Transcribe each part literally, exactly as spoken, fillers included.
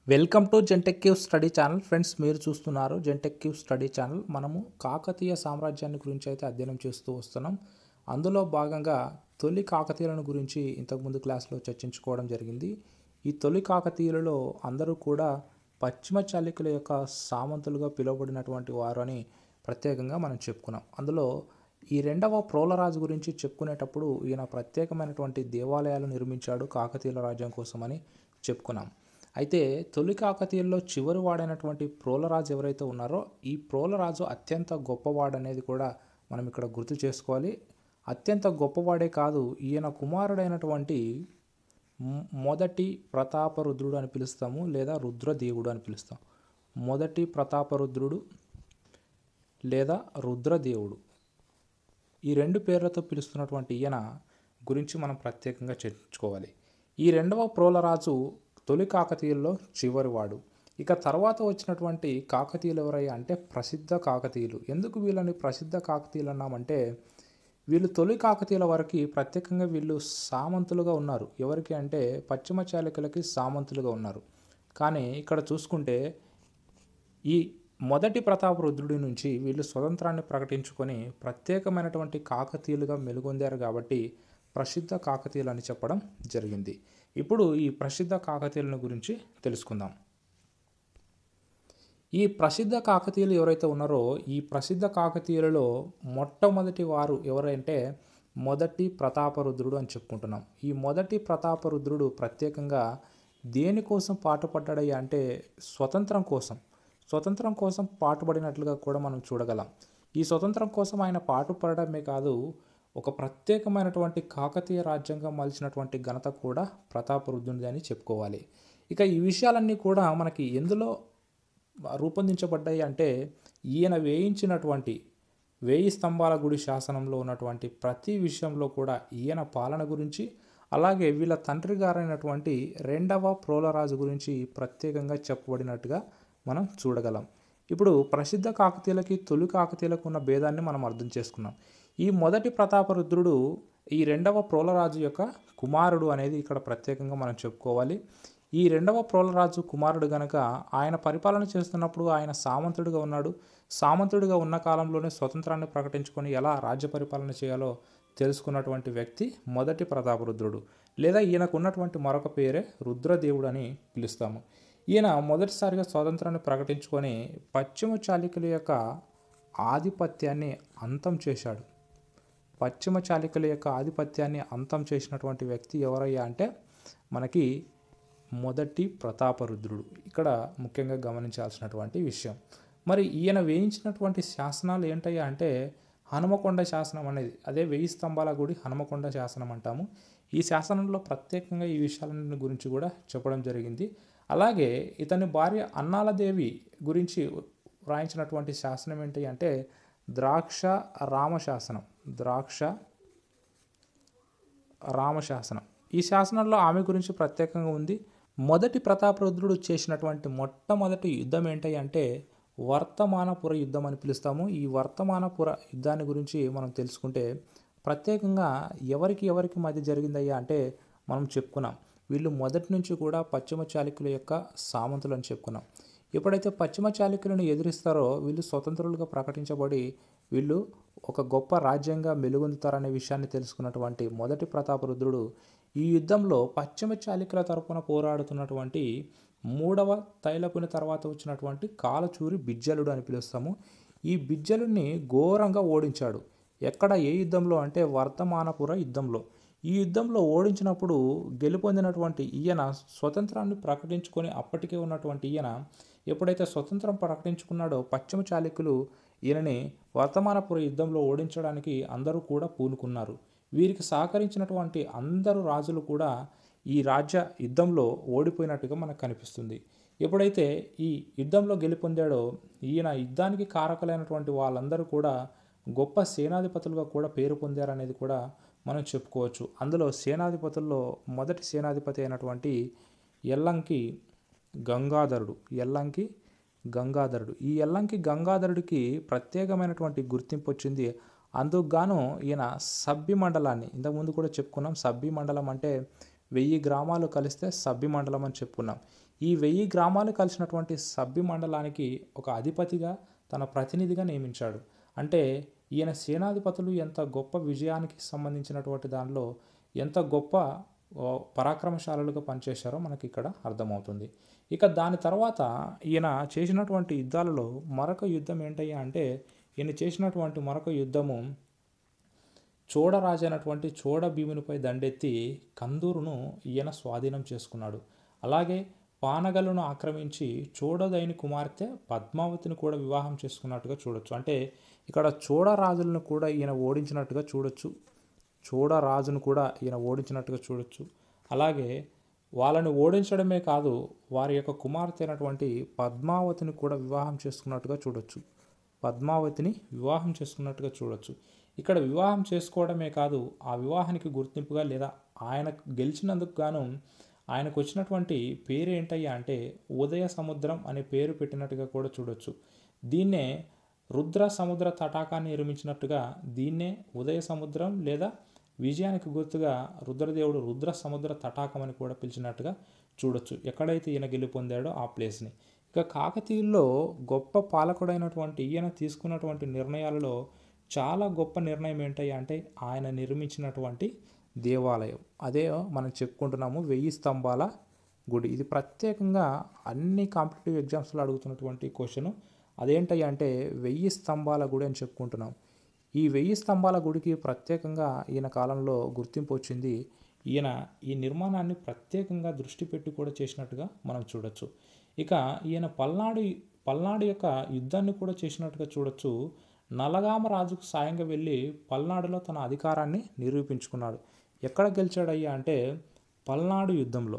Welcome to Gentech Q study channel. Friends, మీరు చూస్తున్నారు Gentech Q study channel. మనము కాకతీయ సామ్రాజ్యాన్ని గురించి అయితే అధ్యయనం చేస్తూ వస్తున్నాం. అందులో భాగంగా తొలి కాకతీయులను గురించి ఇంతకుముందు క్లాస్లో చర్చించుకోవడం జరిగింది. ఈ తొలి కాకతీయులలో అందరూ కూడా పశ్చిమ చాళుక్యుల యొక్క సామంతులుగా పిలువబడినటువంటి వారు అని ప్రత్యేకంగా మనం చెప్పుకున్నాం. అందులో ఈ రెండవ ప్రోలరాజు గురించి చెప్పుకునేటప్పుడు ఈయన ప్రత్యేకమైనటువంటి దేవాలయాలు నిర్మించాడు కాకతీయుల రాజ్యం కోసమని చెప్పుకున్నాం. అయితే తొలి కాకతీయుల్లో చివరి వాడైనటువంటి ప్రోలరాజు ఎవరైతే ఉన్నారో ఈ ప్రోలరాజు అత్యంత గొప్పవాడనేది కూడా మనం ఇక్కడ గుర్తు చేసుకోవాలి. అత్యంత గొప్పవాడే కాదు, ఈయన కుమారుడైనటువంటి మొదటి ప్రతాపరుద్రుడు అని పిలుస్తాము, లేదా రుద్రదేవుడు అని పిలుస్తాం. మొదటి ప్రతాపరుద్రుడు లేదా రుద్రదేవుడు, ఈ రెండు పేర్లతో పిలుస్తున్నటువంటి ఈయన గురించి మనం ప్రత్యేకంగా చర్చించుకోవాలి. ఈ రెండవ ప్రోలరాజు తొలి కాకతీయుల్లో చివరివాడు. ఇక తర్వాత వచ్చినటువంటి కాకతీయులు ఎవరయ్యా అంటే ప్రసిద్ధ కాకతీయులు. ఎందుకు వీళ్ళని ప్రసిద్ధ కాకతీయులు అన్నామంటే వీళ్ళు తొలి కాకతీయుల వరకు ప్రత్యేకంగా వీళ్ళు సామంతులుగా ఉన్నారు. ఎవరికి అంటే పశ్చిమ చాళుక్యులకి సామంతులుగా ఉన్నారు. కానీ ఇక్కడ చూసుకుంటే ఈ మొదటి ప్రతాపరుద్రుడి నుంచి వీళ్ళు స్వతంత్రాన్ని ప్రకటించుకొని ప్రత్యేకమైనటువంటి కాకతీయులుగా మెలుగొందారు కాబట్టి ప్రసిద్ధ కాకతీయులు అని చెప్పడం జరిగింది. ఇప్పుడు ఈ ప్రసిద్ధ కాకతీయులను గురించి తెలుసుకుందాం. ఈ ప్రసిద్ధ కాకతీయులు ఎవరైతే ఉన్నారో ఈ ప్రసిద్ధ కాకతీయులలో మొట్టమొదటి వారు ఎవరంటే మొదటి ప్రతాపరుద్రుడు అని చెప్పుకుంటున్నాం. ఈ మొదటి ప్రతాపరుద్రుడు ప్రత్యేకంగా దేనికోసం పాటుపడ్డాడయ్యా అంటే స్వతంత్రం కోసం. స్వతంత్రం కోసం పాటుపడినట్లుగా కూడా మనం చూడగలం. ఈ స్వతంత్రం కోసం ఆయన పాటుపడమే కాదు, ఒక ప్రత్యేకమైనటువంటి కాకతీయ రాజ్యంగా మలిచినటువంటి ఘనత కూడా ప్రతాపరుద్రునిది అని చెప్పుకోవాలి. ఇక ఈ విషయాలన్నీ కూడా మనకి ఎందులో రూపొందించబడ్డాయి అంటే ఈయన వేయించినటువంటి వేయి స్తంభాల గుడి శాసనంలో ఉన్నటువంటి ప్రతి విషయంలో కూడా ఈయన పాలన గురించి, అలాగే వీళ్ళ తండ్రి గారైనటువంటి రెండవ ప్రోలరాజు గురించి ప్రత్యేకంగా చెప్పబడినట్టుగా మనం చూడగలం. ఇప్పుడు ప్రసిద్ధ కాకతీయులకి తొలి కాకతీయులకు ఉన్న భేదాన్ని మనం అర్థం చేసుకున్నాం. ఈ మొదటి ప్రతాపరుద్రుడు ఈ రెండవ ప్రోలరాజు యొక్క కుమారుడు అనేది ఇక్కడ ప్రత్యేకంగా మనం చెప్పుకోవాలి. ఈ రెండవ ప్రోలరాజు కుమారుడు గనక ఆయన పరిపాలన చేస్తున్నప్పుడు ఆయన సామంతుడిగా ఉన్నాడు. సామంతుడిగా ఉన్న కాలంలోనే స్వతంత్రాన్ని ప్రకటించుకొని ఎలా రాజ్య పరిపాలన చేయాలో తెలుసుకున్నటువంటి వ్యక్తి మొదటి ప్రతాపరుద్రుడు, లేదా ఈయనకు ఉన్నటువంటి మరొక పేరే రుద్రదేవుడు అని పిలుస్తాము. ఈయన మొదటిసారిగా స్వాతంత్రాన్ని ప్రకటించుకొని పశ్చిమ చాళుక్యుల యొక్క ఆధిపత్యాన్ని అంతం చేశాడు. పశ్చిమ చాళుక్యుల యొక్క ఆధిపత్యాన్ని అంతం చేసినటువంటి వ్యక్తి ఎవరయ్యా అంటే మనకి మొదటి ప్రతాపరుద్రుడు. ఇక్కడ ముఖ్యంగా గమనించాల్సినటువంటి విషయం. మరి ఈయన వేయించినటువంటి శాసనాలు ఏంటయ్యా అంటే హనుమకొండ శాసనం అనేది, అదే వెయ్యి స్తంభాల గుడి హనుమకొండ శాసనం అంటాము. ఈ శాసనంలో ప్రత్యేకంగా ఈ విషయాల గురించి కూడా చెప్పడం జరిగింది. అలాగే ఇతని భార్య అన్నాలదేవి గురించి వ్రాయించినటువంటి శాసనం ఏంటి అంటే ద్రాక్ష రామశాసనం. ద్రాక్ష రామశాసనం ఈ శాసనంలో ఆమె గురించి ప్రత్యేకంగా ఉంది. మొదటి ప్రతాపరుద్రుడు చేసినటువంటి మొట్టమొదటి యుద్ధం ఏంటి అంటే వర్తమానపుర యుద్ధం అని పిలుస్తాము. ఈ వర్తమానపుర యుద్ధాన్ని గురించి మనం తెలుసుకుంటే ప్రత్యేకంగా ఎవరికి ఎవరికి మధ్య జరిగిందయ్యా అంటే మనం చెప్పుకున్నాం, వీళ్ళు మొదటి నుంచి కూడా పశ్చిమ చాళుక్యుల యొక్క సామంతులు అని చెప్పుకున్నాం. ఎప్పుడైతే పశ్చిమ చాళుక్యులను ఎదిరిస్తారో వీళ్ళు స్వతంత్రులుగా ప్రకటించబడి వీళ్ళు ఒక గొప్ప రాజ్యంగా మెలుగొందుతారనే విషయాన్ని తెలుసుకున్నటువంటి మొదటి ప్రతాపరుద్రుడు ఈ యుద్ధంలో పశ్చిమ చాళుక్యుల తరపున పోరాడుతున్నటువంటి మూడవ తైలపుని తర్వాత వచ్చినటువంటి కాలచూరి బిజ్జలుడు అని పిలుస్తాము. ఈ బిజ్జలుడిని ఘోరంగా ఓడించాడు. ఎక్కడ, ఏ యుద్ధంలో అంటే వర్తమానపుర యుద్ధంలో. ఈ యుద్ధంలో ఓడించినప్పుడు గెలుపొందినటువంటి ఈయన స్వతంత్రాన్ని ప్రకటించుకొని అప్పటికే ఉన్నటువంటి ఈయన ఎప్పుడైతే స్వతంత్రం ప్రకటించుకున్నాడో పశ్చిమ చాళుక్యులు ఈయనని వర్తమానపుర యుద్ధంలో ఓడించడానికి అందరూ కూడా పూనుకున్నారు. వీరికి సహకరించినటువంటి అందరు రాజులు కూడా ఈ రాజ్య యుద్ధంలో ఓడిపోయినట్టుగా మనకు కనిపిస్తుంది. ఎప్పుడైతే ఈ యుద్ధంలో గెలుపొందాడో ఈయన యుద్ధానికి కారకులైనటువంటి వాళ్ళందరూ కూడా గొప్ప సేనాధిపతులుగా కూడా పేరు పొందారనేది కూడా మనం చెప్పుకోవచ్చు. అందులో సేనాధిపతుల్లో మొదటి సేనాధిపతి అయినటువంటి ఎల్లంకి గంగాధరుడు. ఎల్లంకి గంగాధరుడు ఈ ఎల్లంకి గంగాధరుడికి ప్రత్యేకమైనటువంటి గుర్తింపు వచ్చింది. అందుకు గాను ఈయన సబ్బి మండలాన్ని, ఇంతకుముందు కూడా చెప్పుకున్నాం, సబ్బి మండలం అంటే వెయ్యి గ్రామాలు కలిస్తే సబ్బి మండలం అని చెప్పుకున్నాం. ఈ వెయ్యి గ్రామాలు కలిసినటువంటి సభ్య మండలానికి ఒక అధిపతిగా తన ప్రతినిధిగా నియమించాడు. అంటే ఈయన సేనాధిపతులు ఎంత గొప్ప విజయానికి సంబంధించినటువంటి దానిలో ఎంత గొప్ప పరాక్రమశాలులుగా పనిచేశారో మనకి ఇక్కడ అర్థమవుతుంది. ఇక దాని తర్వాత ఈయన చేసినటువంటి యుద్ధాలలో మరొక యుద్ధం ఏంటయ్యా అంటే ఈయన చేసినటువంటి మరొక యుద్ధము చోడరాజు అయినటువంటి చోడ భీమునిపై దండెత్తి కందూరును ఈయన స్వాధీనం చేసుకున్నాడు. అలాగే పానగలను ఆక్రమించి చోడదైని కుమార్తె పద్మావతిని కూడా వివాహం చేసుకున్నట్టుగా చూడొచ్చు. అంటే ఇక్కడ చోడరాజులను కూడా ఈయన ఓడించినట్టుగా చూడొచ్చు. చోడరాజును కూడా ఈయన ఓడించినట్టుగా చూడొచ్చు. అలాగే వాళ్ళని ఓడించడమే కాదు, వారి యొక్క కుమార్తె అయినటువంటి పద్మావతిని కూడా వివాహం చేసుకున్నట్టుగా చూడొచ్చు. పద్మావతిని వివాహం చేసుకున్నట్టుగా చూడొచ్చు. ఇక్కడ వివాహం చేసుకోవడమే కాదు, ఆ వివాహానికి గుర్తింపుగా లేదా ఆయన గెలిచినందుకు గాను ఆయనకు వచ్చినటువంటి పేరు ఏంటయ్యా అంటే ఉదయ సముద్రం అనే పేరు పెట్టినట్టుగా కూడా చూడొచ్చు. దీన్నే రుద్ర సముద్ర తటాకాన్ని నిర్మించినట్టుగా దీన్నే ఉదయ సముద్రం లేదా విజయానికి గుర్తుగా రుద్రదేవుడు రుద్ర సముద్ర తటాకం అని కూడా పిలిచినట్టుగా చూడొచ్చు. ఎక్కడైతే ఈయన గెలుపొందాడో ఆ ప్లేస్ని. ఇక కాకతీయుల్లో గొప్ప పాలకుడైనటువంటి ఈయన తీసుకున్నటువంటి నిర్ణయాలలో చాలా గొప్ప నిర్ణయం ఏంటయ్యా అంటే ఆయన నిర్మించినటువంటి దేవాలయం. అదే మనం చెప్పుకుంటున్నాము వెయ్యి స్తంభాల గుడి. ఇది ప్రత్యేకంగా అన్ని కాంపిటేటివ్ ఎగ్జామ్స్లో అడుగుతున్నటువంటి క్వశ్చన్. అదేంటయ్యా అంటే వెయ్యి స్తంభాల గుడి అని చెప్పుకుంటున్నాం. ఈ వెయ్యి స్తంభాల గుడికి ప్రత్యేకంగా ఈయన కాలంలో గుర్తింపు వచ్చింది. ఈయన ఈ నిర్మాణాన్ని ప్రత్యేకంగా దృష్టి పెట్టి కూడా చేసినట్టుగా మనం చూడొచ్చు. ఇక ఈయన పల్నాడు పల్నాడు యొక్క యుద్ధాన్ని కూడా చేసినట్టుగా చూడొచ్చు. నలగామ రాజుకు సాయంగా వెళ్ళి పల్నాడులో తన అధికారాన్ని నిరూపించుకున్నాడు. ఎక్కడ గెలిచాడయ్యా అంటే పల్నాడు యుద్ధంలో.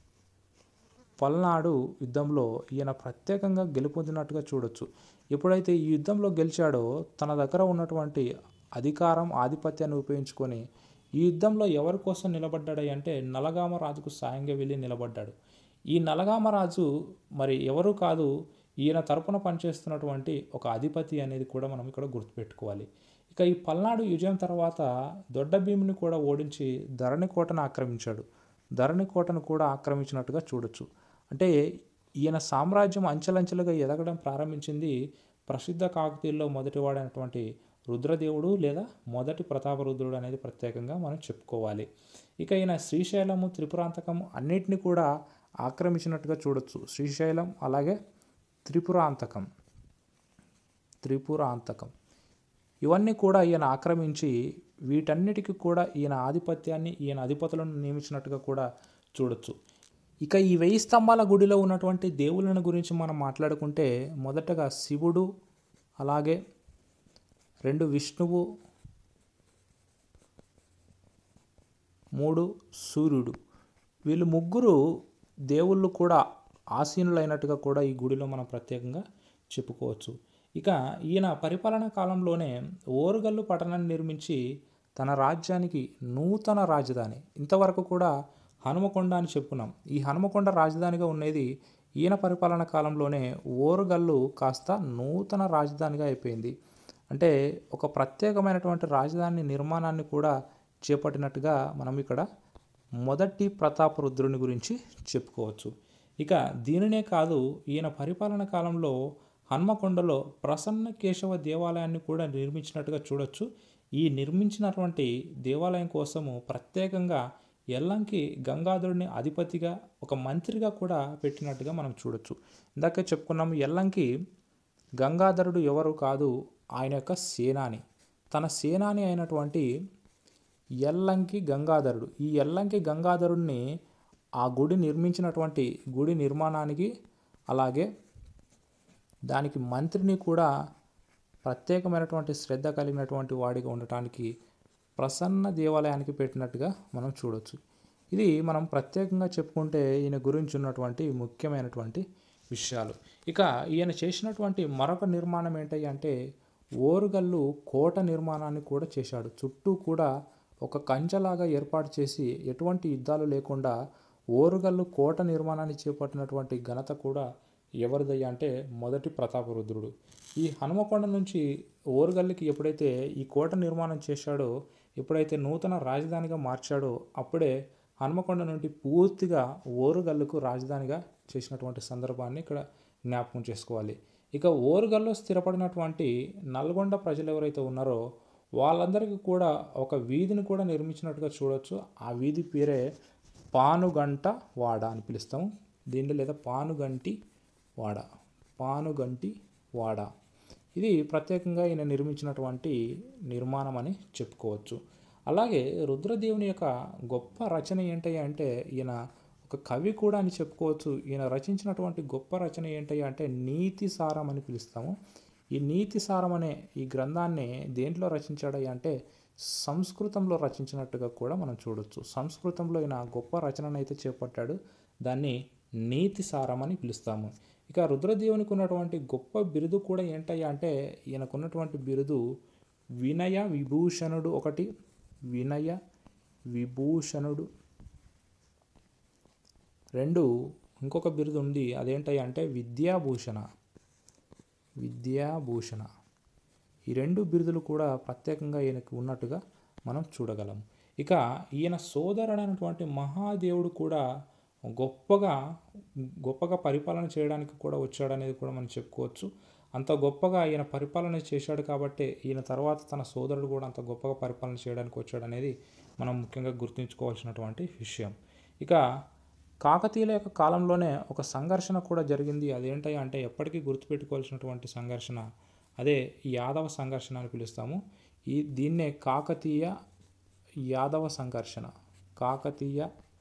పల్నాడు యుద్ధంలో ఈయన ప్రత్యేకంగా గెలుపొందినట్టుగా చూడొచ్చు. ఎప్పుడైతే ఈ యుద్ధంలో గెలిచాడో తన దగ్గర ఉన్నటువంటి అధికారం ఆధిపత్యాన్ని ఉపయోగించుకొని ఈ యుద్ధంలో ఎవరి కోసం నిలబడ్డాడు అంటే నలగామ రాజుకు సాయంగా వెళ్ళి నిలబడ్డాడు. ఈ నలగామ రాజు మరి ఎవరు కాదు, ఈయన తరపున పనిచేస్తున్నటువంటి ఒక అధిపతి అనేది కూడా మనం ఇక్కడ గుర్తుపెట్టుకోవాలి. ఇక ఈ పల్నాడు విజయం తర్వాత దొడ్డ భీముని కూడా ఓడించి ధరణికోటను ఆక్రమించాడు. ధరణికోటను కూడా ఆక్రమించినట్టుగా చూడొచ్చు. అంటే ఈయన సామ్రాజ్యం అంచెలంచెలుగా ఎదగడం ప్రారంభించింది ప్రసిద్ధ కాకతీయుల్లో మొదటివాడైనటువంటి రుద్రదేవుడు లేదా మొదటి ప్రతాపరుద్రుడు అనేది ప్రత్యేకంగా మనం చెప్పుకోవాలి. ఇక ఈయన శ్రీశైలము త్రిపురాంతకము అన్నిటిని కూడా ఆక్రమించినట్టుగా చూడొచ్చు. శ్రీశైలం అలాగే త్రిపురాంతకం త్రిపురాంతకం ఇవన్నీ కూడా ఈయన ఆక్రమించి వీటన్నిటికీ కూడా ఈయన ఆధిపత్యాన్ని ఈయన అధిపతులను నియమించినట్టుగా కూడా చూడొచ్చు. ఇక ఈ వెయ్యి స్తంభాల గుడిలో ఉన్నటువంటి దేవుళ్ళను గురించి మనం మాట్లాడుకుంటే మొదటగా శివుడు, అలాగే రెండు విష్ణువు, మూడు సూర్యుడు. వీళ్ళు ముగ్గురు దేవుళ్ళు కూడా ఆసీనులైనట్టుగా కూడా ఈ గుడిలో మనం ప్రత్యేకంగా చెప్పుకోవచ్చు. ఇక ఈయన పరిపాలనా కాలంలోనే ఓరుగల్లు పట్టణాన్ని నిర్మించి తన రాజ్యానికి నూతన రాజధాని, ఇంతవరకు కూడా హనుమకొండ అని చెప్పుకున్నాం. ఈ హనుమకొండ రాజధానిగా ఉండేది ఈయన పరిపాలనా కాలంలోనే ఓరుగల్లు కాస్త నూతన రాజధానిగా అయిపోయింది. అంటే ఒక ప్రత్యేకమైనటువంటి రాజధాని నిర్మాణాన్ని కూడా చేపట్టినట్టుగా మనం ఇక్కడ మొదటి ప్రతాపరుద్రుని గురించి చెప్పుకోవచ్చు. ఇక దీనినే కాదు, ఈయన పరిపాలన కాలంలో హన్మకొండలో ప్రసన్న కేశవ దేవాలయాన్ని కూడా నిర్మించినట్టుగా చూడొచ్చు. ఈ నిర్మించినటువంటి దేవాలయం కోసము ప్రత్యేకంగా ఎల్లంకి గంగాధరుడిని అధిపతిగా ఒక మంత్రిగా కూడా పెట్టినట్టుగా మనం చూడొచ్చు. ఇందాకే చెప్పుకున్నాము, ఎల్లంకి గంగాధరుడు ఎవరు కాదు, ఆయన యొక్క సేనాని. తన సేనాని అయినటువంటి ఎల్లంకి గంగాధరుడు, ఈ ఎల్లంకి గంగాధరుడిని ఆ గుడి నిర్మించినటువంటి గుడి నిర్మాణానికి అలాగే దానికి మంత్రిని కూడా ప్రత్యేకమైనటువంటి శ్రద్ధ కలిగినటువంటి వాడిగా ఉండటానికి ప్రసన్న దేవాలయానికి పెట్టినట్టుగా మనం చూడొచ్చు. ఇది మనం ప్రత్యేకంగా చెప్పుకుంటే ఈయన గురించి ఉన్నటువంటి ముఖ్యమైనటువంటి విషయాలు. ఇక ఈయన చేసినటువంటి మరొక నిర్మాణం ఏంటి అంటే ఓరుగల్లు కోట నిర్మాణాన్ని కూడా చేశాడు. చుట్టూ కూడా ఒక కంచెలాగా ఏర్పాటు చేసి ఎటువంటి యుద్ధాలు లేకుండా ఓరుగల్లు కోట నిర్మాణాన్ని చేపట్టినటువంటి ఘనత కూడా ఎవరిదయ్యా అంటే మొదటి ప్రతాపరుద్రుడు. ఈ హనుమకొండ నుంచి ఓరుగల్లుకి ఎప్పుడైతే ఈ కోట నిర్మాణం చేశాడో, ఎప్పుడైతే నూతన రాజధానిగా మార్చాడో, అప్పుడే హనుమకొండ నుండి పూర్తిగా ఓరుగల్లుకు రాజధానిగా చేసినటువంటి సందర్భాన్ని ఇక్కడ జ్ఞాపకం చేసుకోవాలి. ఇక ఓరుగల్లో స్థిరపడినటువంటి నల్గొండ ప్రజలు ఎవరైతే ఉన్నారో వాళ్ళందరికీ కూడా ఒక వీధిని కూడా నిర్మించినట్టుగా చూడవచ్చు. ఆ వీధి పేరే పానుగంట వాడ అని పిలుస్తాము దీన్ని, లేదా పానుగంటి వాడ, పానుగంటి వాడ. ఇది ప్రత్యేకంగా ఈయన నిర్మించినటువంటి నిర్మాణం అని చెప్పుకోవచ్చు. అలాగే రుద్రదేవుని యొక్క గొప్ప రచన ఏంటి అంటే ఈయన ఒక కవి కూడా అని చెప్పుకోవచ్చు. ఈయన రచించినటువంటి గొప్ప రచన ఏంటి అంటే నీతి సారం అని పిలుస్తాము. ఈ నీతి సారం అనే ఈ గ్రంథాన్ని దేంట్లో రచించాడు అంటే సంస్కృతంలో రచించినట్టుగా కూడా మనం చూడొచ్చు. సంస్కృతంలో ఈయన గొప్ప రచనను అయితే చేపట్టాడు. దాన్ని నీతి సారం అని పిలుస్తాము. ఇక రుద్రదేవునికి ఉన్నటువంటి గొప్ప బిరుదు కూడా ఏంటయ్యా అంటే ఈయనకున్నటువంటి బిరుదు వినయ విభూషణుడు ఒకటి, వినయ విభూషణుడు. రెండు ఇంకొక బిరుదు ఉంది, అదేంటయ్యా అంటే విద్యాభూషణ, విద్యాభూషణ. ఈ రెండు బిరుదులు కూడా ప్రత్యేకంగా ఈయనకు ఉన్నట్టుగా మనం చూడగలం. ఇక ఈయన సోదరుడైనటువంటి మహాదేవుడు కూడా గొప్పగా గొప్పగా పరిపాలన చేయడానికి కూడా వచ్చాడనేది కూడా మనం చెప్పుకోవచ్చు. అంత గొప్పగా ఈయన పరిపాలన చేశాడు కాబట్టి ఈయన తర్వాత తన సోదరుడు కూడా అంత గొప్పగా పరిపాలన చేయడానికి వచ్చాడనేది మనం ముఖ్యంగా గుర్తుంచుకోవాల్సినటువంటి విషయం. ఇక కాకతీయుల యొక్క కాలంలోనే ఒక సంఘర్షణ కూడా జరిగింది. అదేంటి అంటే ఎప్పటికీ గుర్తుపెట్టుకోవాల్సినటువంటి సంఘర్షణ, అదే యాదవ సంఘర్షణ అని పిలుస్తాము. ఈ దీన్నే కాకతీయ యాదవ సంఘర్షణ, కాకతీయ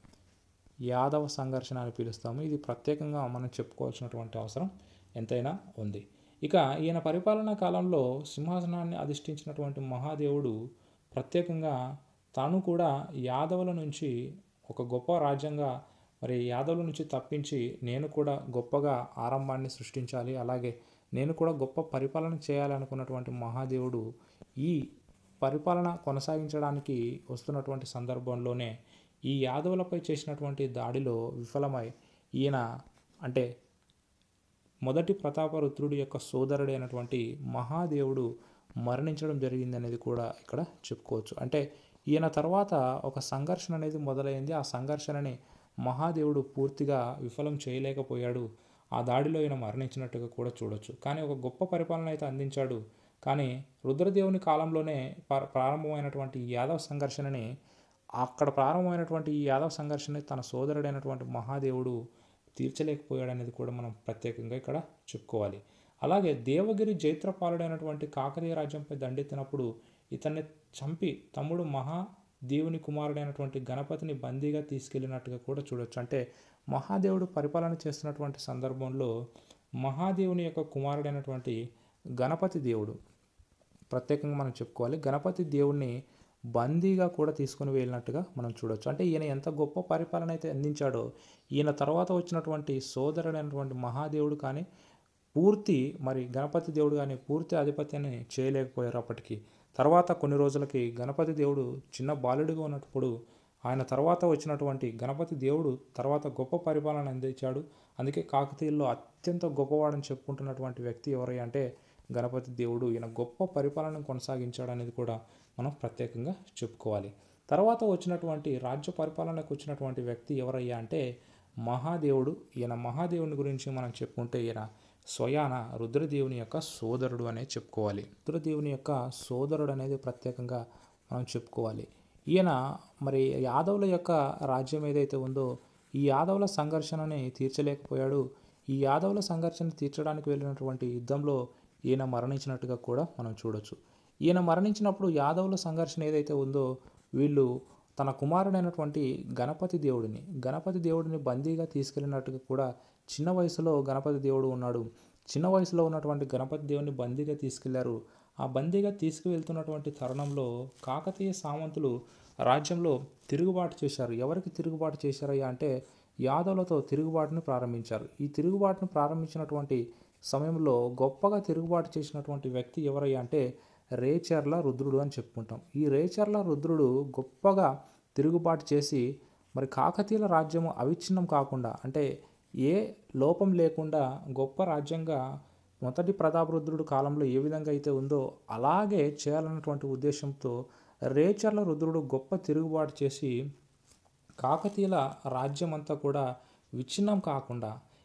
యాదవ సంఘర్షణ అని పిలుస్తాము. ఇది ప్రత్యేకంగా మనం చెప్పుకోవాల్సినటువంటి అవసరం ఎంతైనా ఉంది. ఇక ఈయన పరిపాలనా కాలంలో సింహాసనాన్ని అధిష్ఠించినటువంటి మహాదేవుడు ప్రత్యేకంగా తాను కూడా యాదవుల నుంచి ఒక గొప్ప రాజ్యంగా మరి యాదవుల నుంచి తప్పించి నేను కూడా గొప్పగా ఆరంభాన్ని సృష్టించాలి, అలాగే నేను కూడా గొప్ప పరిపాలన చేయాలనుకున్నటువంటి మహాదేవుడు ఈ పరిపాలన కొనసాగించడానికి వస్తున్నటువంటి సందర్భంలోనే ఈ యాదవులపై చేసినటువంటి దాడిలో విఫలమై ఈయన అంటే మొదటి ప్రతాపరుద్రుడి యొక్క సోదరుడైనటువంటి మహాదేవుడు మరణించడం జరిగింది అనేది కూడా ఇక్కడ చెప్పుకోవచ్చు. అంటే ఈయన తర్వాత ఒక సంఘర్షణ అనేది మొదలైంది. ఆ సంఘర్షణని మహాదేవుడు పూర్తిగా విఫలం చేయలేకపోయాడు. ఆ దాడిలో ఈయన మరణించినట్టుగా కూడా చూడొచ్చు. కానీ ఒక గొప్ప పరిపాలన అయితే అందించాడు. కానీ రుద్రదేవుని కాలంలోనే ప్రారంభమైనటువంటి ఈ యాదవ సంఘర్షణని అక్కడ ప్రారంభమైనటువంటి ఈ యాదవ సంఘర్షణ తన సోదరుడైనటువంటి మహాదేవుడు తీర్చలేకపోయాడు అనేది కూడా మనం ప్రత్యేకంగా ఇక్కడ చెప్పుకోవాలి. అలాగే దేవగిరి జైత్రపాలుడైనటువంటి కాకతీయ రాజ్యంపై దండెత్తినప్పుడు ఇతన్ని చంపి తమ్ముడు మహాదేవుని కుమారుడైనటువంటి గణపతిని బందీగా తీసుకెళ్ళినట్టుగా కూడా చూడొచ్చు. అంటే మహాదేవుడు పరిపాలన చేస్తున్నటువంటి సందర్భంలో మహాదేవుని యొక్క కుమారుడైనటువంటి గణపతి దేవుడు ప్రత్యేకంగా మనం చెప్పుకోవాలి. గణపతి దేవుణ్ణి బందీగా కూడా తీసుకుని వెళ్ళినట్టుగా మనం చూడొచ్చు. అంటే ఈయన ఎంత గొప్ప పరిపాలన అయితే అందించాడో ఈయన తర్వాత వచ్చినటువంటి సోదరుడైనటువంటి మహాదేవుడు కానీ పూర్తి మరి గణపతి దేవుడు కానీ పూర్తి ఆధిపత్యాన్ని చేయలేకపోయారు. అప్పటికి తర్వాత కొన్ని రోజులకి గణపతి దేవుడు చిన్న బాలుడిగా ఉన్నప్పుడు ఆయన తర్వాత వచ్చినటువంటి గణపతి దేవుడు తర్వాత గొప్ప పరిపాలన అందించాడు. అందుకే కాకతీయుల్లో అత్యంత గొప్పవాడని చెప్పుకుంటున్నటువంటి వ్యక్తి ఎవరై అంటే గణపతి దేవుడు. ఈయన గొప్ప పరిపాలన కొనసాగించాడు అనేది కూడా మనం ప్రత్యేకంగా చెప్పుకోవాలి. తర్వాత వచ్చినటువంటి రాజ్య పరిపాలనకు వచ్చినటువంటి వ్యక్తి ఎవరయ్యా అంటే మహాదేవుడు. ఈయన మహాదేవుని గురించి మనం చెప్పుకుంటే ఈయన స్వయాన రుద్రదేవుని యొక్క సోదరుడు అనే చెప్పుకోవాలి. రుద్రదేవుని యొక్క సోదరుడు అనేది ప్రత్యేకంగా మనం చెప్పుకోవాలి. ఈయన మరి యాదవుల యొక్క రాజ్యం ఏదైతే ఉందో ఈ యాదవుల సంఘర్షణని తీర్చలేకపోయాడు. ఈ యాదవుల సంఘర్షణ తీర్చడానికి వెళ్ళినటువంటి యుద్ధంలో ఈయన మరణించినట్టుగా కూడా మనం చూడొచ్చు. ఈయన మరణించినప్పుడు యాదవుల సంఘర్షణ ఏదైతే ఉందో వీళ్ళు తన కుమారుడైనటువంటి గణపతి దేవుడిని గణపతి దేవుడిని బందీగా తీసుకెళ్ళినట్టుగా కూడా చిన్న వయసులో గణపతి దేవుడు ఉన్నాడు. చిన్న వయసులో ఉన్నటువంటి గణపతి దేవుడిని బందీగా తీసుకెళ్లారు. ఆ బందీగా తీసుకువెళ్తున్నటువంటి తరుణంలో కాకతీయ సామంతులు రాజ్యంలో తిరుగుబాటు చేశారు. ఎవరికి తిరుగుబాటు చేశారయ్యా అంటే యాదవులతో తిరుగుబాటును ప్రారంభించారు. ఈ తిరుగుబాటును ప్రారంభించినటువంటి సమయంలో గొప్పగా తిరుగుబాటు చేసినటువంటి వ్యక్తి ఎవరయ్యా అంటే రేచర్ల రుద్రుడు అని చెప్పుకుంటాం. ఈ రేచర్ల రుద్రుడు గొప్పగా తిరుగుబాటు చేసి మరి కాకతీయుల రాజ్యము అవిచ్ఛిన్నం కాకుండా అంటే ఏ లోపం లేకుండా గొప్ప రాజ్యంగా మొదటి ప్రతాపరుద్రుడు కాలంలో ఏ విధంగా అయితే ఉందో అలాగే చేయాలన్నటువంటి ఉద్దేశంతో రేచర్ల రుద్రుడు గొప్ప తిరుగుబాటు చేసి కాకతీయుల రాజ్యం అంతా కూడా విచ్ఛిన్నం కాకుండా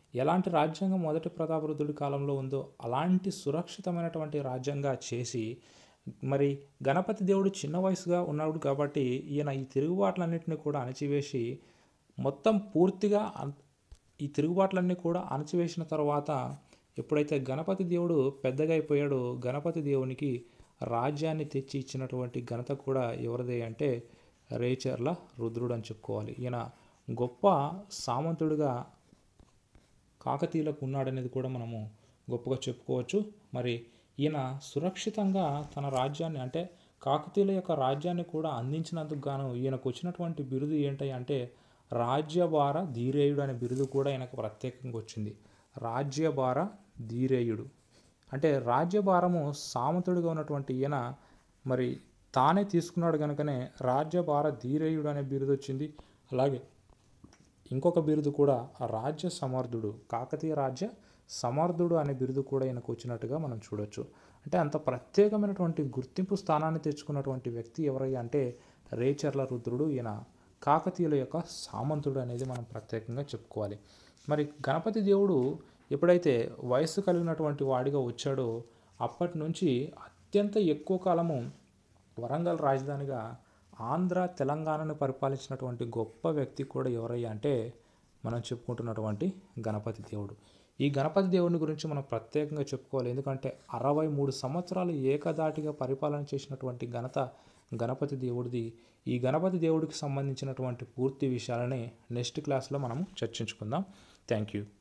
ఎలాంటి రాజ్యాంగం మొదటి ప్రతాపరుద్రుడి కాలంలో ఉందో అలాంటి సురక్షితమైనటువంటి రాజ్యంగా చేసి, మరి గణపతి దేవుడు చిన్న వయసుగా ఉన్నాడు కాబట్టి ఈయన ఈ తిరుగుబాట్లన్నింటినీ కూడా అణచివేసి మొత్తం పూర్తిగా అన్ ఈ తిరుగుబాట్లన్నీ కూడా అణచివేసిన తర్వాత ఎప్పుడైతే గణపతి దేవుడు పెద్దగా అయిపోయాడో, గణపతి దేవునికి రాజ్యాన్ని తెచ్చి ఇచ్చినటువంటి ఘనత కూడా ఎవరిదే అంటే రేచర్ల రుద్రుడు అని చెప్పుకోవాలి. ఈయన గొప్ప సామంతుడిగా కాకతీయులకు ఉన్నాడనేది కూడా మనము గొప్పగా చెప్పుకోవచ్చు. మరి ఈయన సురక్షితంగా తన రాజ్యాన్ని అంటే కాకతీయుల యొక్క రాజ్యాన్ని కూడా అందించినందుకు గాను ఈయనకు వచ్చినటువంటి బిరుదు ఏంటి అంటే రాజ్యభార ధీరేయుడు అనే బిరుదు కూడా ఈయనకు ప్రత్యేకంగా వచ్చింది. రాజ్యభార ధీరేయుడు అంటే రాజ్యభారము సామంతుడిగా ఉన్నటువంటి ఈయన మరి తానే తీసుకున్నాడు కనుకనే రాజ్యభార ధీరేయుడు అనే బిరుదు వచ్చింది. అలాగే ఇంకొక బిరుదు కూడా రాజ్య సమర్థుడు, కాకతీయ రాజ్య సమర్థుడు అనే బిరుదు కూడా ఈయనకు వచ్చినట్టుగా మనం చూడొచ్చు. అంటే అంత ప్రత్యేకమైనటువంటి గుర్తింపు స్థానాన్ని తెచ్చుకున్నటువంటి వ్యక్తి ఎవరయ్యా అంటే రేచర్ల రుద్రుడు. ఈయన కాకతీయుల యొక్క సామంతుడు అనేది మనం ప్రత్యేకంగా చెప్పుకోవాలి. మరి గణపతి దేవుడు ఎప్పుడైతే వయస్సు కలిగినటువంటి వాడిగా వచ్చాడో అప్పటి నుంచి అత్యంత ఎక్కువ కాలము వరంగల్ రాజధానిగా ఆంధ్ర తెలంగాణను పరిపాలించినటువంటి గొప్ప వ్యక్తి కూడా ఎవరయ్యా అంటే మనం చెప్పుకుంటున్నటువంటి గణపతి దేవుడు. ఈ గణపతి దేవుని గురించి మనం ప్రత్యేకంగా చెప్పుకోవాలి. ఎందుకంటే అరవై మూడు సంవత్సరాలు ఏకదాటిగా పరిపాలన చేసినటువంటి ఘనత గణపతి దేవుడిది. ఈ గణపతి దేవుడికి సంబంధించినటువంటి పూర్తి విషయాలని నెక్స్ట్ క్లాస్లో మనము చర్చించుకుందాం. Thank you.